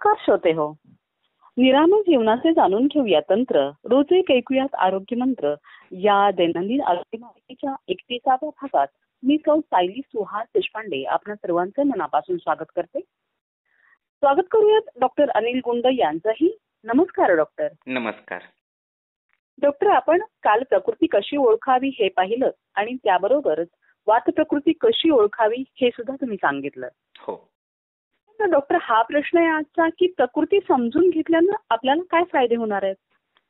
नमस्कार श्रोते हो. निरामय जीवनाचे जाणून घेऊया तंत्र, रोज एक ऐकूयात आरोग्य मंत्र. या दैनंदिन आरोग्य माहितीच्या 31व्या भागात मी सौ सायली सुहास देशपांडे आपणा सर्वांचं मनापासून स्वागत करते. स्वागत करूयात डॉक्टर अनिल गुंड यांचंही. नमस्कार डॉक्टर. नमस्कार. डॉक्टर, आपण काल प्रकृती कशी ओळखावी हे पाहिलं आणि त्याबरोबरच वात प्रकृती कशी ओळखावी हे सुद्धा तुम्ही सांगितलं. हो. तर डॉक्टर, हा प्रश्न आहे आजचा की प्रकृती समजून घेतल्यानं आपल्याला काय फायदे होणार आहेत?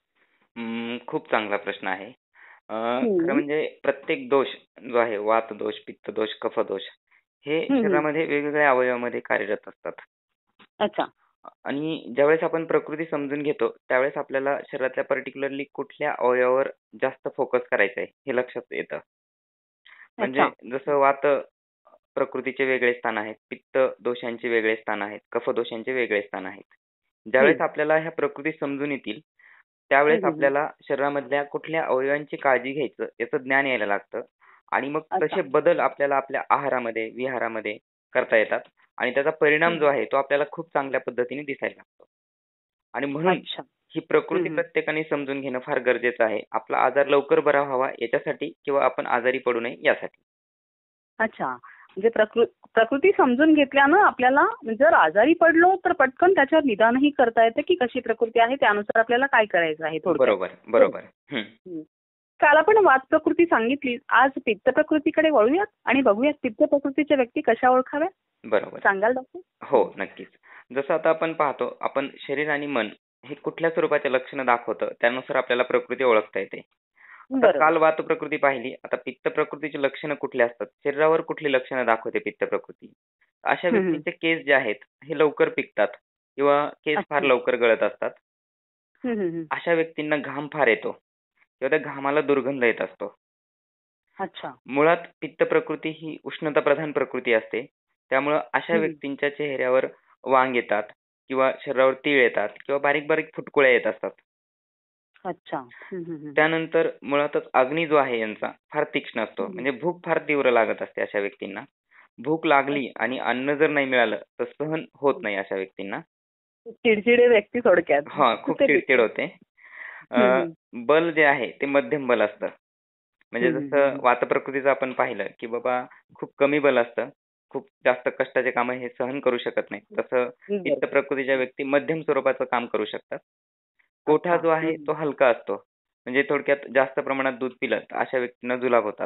खूप चांगला प्रश्न आहे. खरं म्हणजे प्रत्येक दोष जो आहे, वात दोष, पित्त दोष, कफ दोष, हे शरीरामध्ये वेगवेगळ्या अवयवामध्ये कार्यरत असतात. अच्छा. आणि ज्यावेळेस आपण प्रकृती समजून घेतो त्यावेळेस आपल्याला शरीरातल्या पर्टिक्युलरली कुठल्या अवयवावर जास्त फोकस करायचा आहे हे लक्षात येतं. म्हणजे जसं वात प्रकृतीचे वेगळे स्थान आहेत, पित्त दोषांचे वेगळे स्थान आहेत, कफ दोषांचे वेगळे स्थान आहेत. ज्यावेळेस आपल्याला ह्या प्रकृती समजून येतील त्यावेळेस आपल्याला शरीरामधल्या कुठल्या अवयवांची काळजी घ्यायचं याचं ज्ञान यायला लागतं आणि मग तसे बदल आपल्याला आपल्या आहारामध्ये, विहारामध्ये करता येतात आणि त्याचा परिणाम जो आहे तो आपल्याला खूप चांगल्या पद्धतीने दिसायला लागतो. आणि म्हणून ही प्रकृती प्रत्येकाने समजून घेणं फार गरजेचं आहे. आपला आजार लवकर बरा व्हावा याच्यासाठी किंवा आपण आजारी पडू नये यासाठी. अच्छा. म्हणजे प्रकृती समजून घेतल्यानं आपल्याला जर आजारी पडलो तर पटकन त्याच्यावर निदानही करता येतं की कशी प्रकृती आहे, त्यानुसार आपल्याला काय करायचं आहे. बरोबर. काल आपण वात प्रकृती सांगितली, आज पित्त प्रकृतीकडे वळूयात आणि बघूयात पित्त प्रकृतीच्या व्यक्ती कशा ओळखाव्या. बरोबर. सांगाल डॉक्टर? हो, नक्कीच. जसं आता आपण पाहतो, आपण शरीर आणि मन हे कुठल्या स्वरूपाचे लक्षणं दाखवतं त्यानुसार आपल्याला प्रकृती ओळखता येते. काल वात प्रकृती पाहिली, आता पित्त प्रकृतीची लक्षणं कुठली असतात, शरीरावर कुठली लक्षणं दाखवते पित्त प्रकृती. अशा व्यक्तींचे केस जे आहेत हे लवकर पिकतात किंवा केस फार लवकर गळत असतात. अशा व्यक्तींना घाम फार येतो किंवा त्या घामाला दुर्गंध येत असतो. अच्छा. मुळात पित्त प्रकृती ही उष्णता प्रधान प्रकृती असते, त्यामुळं अशा व्यक्तींच्या चेहऱ्यावर वांग येतात किंवा शरीरावर तीळ येतात किंवा बारीक बारीक फुटकुळ्या येत असतात. अच्छा. त्यानंतर मुळातच अग्नी जो आहे यांचा फार तीक्ष्ण असतो, म्हणजे भूक फार तीव्र लागत असते अशा व्यक्तींना. भूक लागली आणि अन्न जर नाही मिळालं तर सहन होत नाही अशा व्यक्तींना. चिडचिडे व्यक्ती थोडक्यात. हा, खूप चिडचिड होते. बल जे आहे ते मध्यम बल असतं. म्हणजे जसं वात प्रकृतीचं आपण पाहिलं की बाबा खूप कमी बल असतं, खूप जास्त कष्टाचे काम हे सहन करू शकत नाही. तसं पित्त प्रकृतीच्या व्यक्ती मध्यम स्वरूपाचं काम करू शकतात. कोठा जो आहे तो हलका असतो, म्हणजे थोडक्यात जास्त प्रमाणात दूध पिलं तर अशा व्यक्तींना जुलाब होतात.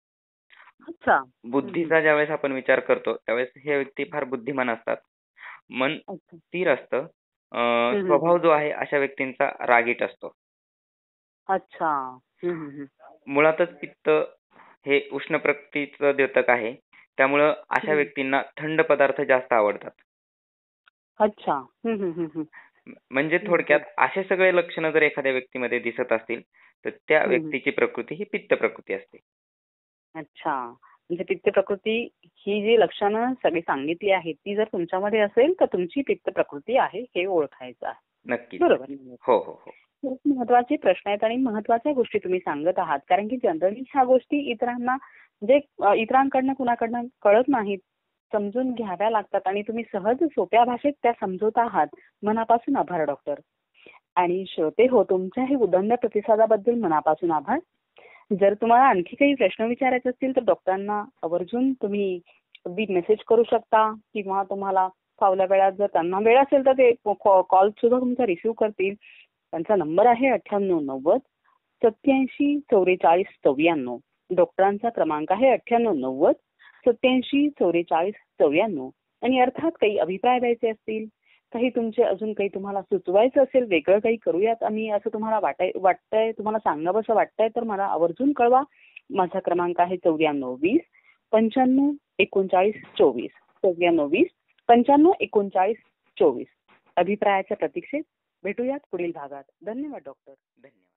बुद्धीचा ज्यावेळेस आपण विचार करतो त्यावेळेस हे व्यक्ती फार बुद्धिमान असतात. मन स्थिर असतं. स्वभाव जो आहे अशा व्यक्तींचा रागीट असतो. अच्छा. मुळातच पित्त हे उष्ण प्रकृतीचं द्योतक आहे, त्यामुळं अशा व्यक्तींना थंड पदार्थ जास्त आवडतात. अच्छा. म्हणजे थोडक्यात असे सगळे लक्षणं जर एखाद्या व्यक्तीमध्ये दिसत असतील तर त्या व्यक्तीची प्रकृती ही पित्त प्रकृती असते. अच्छा. म्हणजे पित्त प्रकृती ही जी लक्षणं सगळी सांगितली आहेत ती जर तुमच्यामध्ये असेल तर तुमची पित्त प्रकृती आहे हे ओळखायचं आहे. नक्की. बरोबर. हो. खूप महत्वाचे प्रश्न आहेत आणि महत्वाच्या गोष्टी तुम्ही सांगत आहात, कारण की जनरली ह्या गोष्टी इतरांना म्हणजे इतरांकडनं कुणाकडनं कळत नाहीत, समजून घ्याव्या लागतात आणि तुम्ही सहज सोप्या भाषेत त्या समजवत आहात. मनापासून आभार डॉक्टर. आणि श्रोते हो, तुमच्या हे उदंड प्रतिसादाबद्दल मनापासून आभार. जर तुम्हाला आणखी काही प्रश्न विचारायचे असतील तर डॉक्टरांना आवर्जून तुम्ही अगदी मेसेज करू शकता किंवा तुम्हाला फावल्या वेळात जर त्यांना वेळ असेल तर ते कॉल सुद्धा तुमचा रिसिव्ह करतील. त्यांचा नंबर आहे 9890 87 44 94. डॉक्टरांचा क्रमांक आहे 9890 87 44 94. आणि अर्थात काही अभिप्राय द्यायचे असतील, काही तुमचे अजून काही तुम्हाला सुचवायचं असेल, वेगळं काही करूयात आम्ही असं तुम्हाला वाटतंय, तुम्हाला सांगावं असं वाटतंय तर मला आवर्जून कळवा. माझा क्रमांक आहे 9420 95 39 24. 9420 95 39 24. अभिप्रायाच्या प्रतीक्षेत भेटूयात पुढील भागात. धन्यवाद डॉक्टर. धन्यवाद.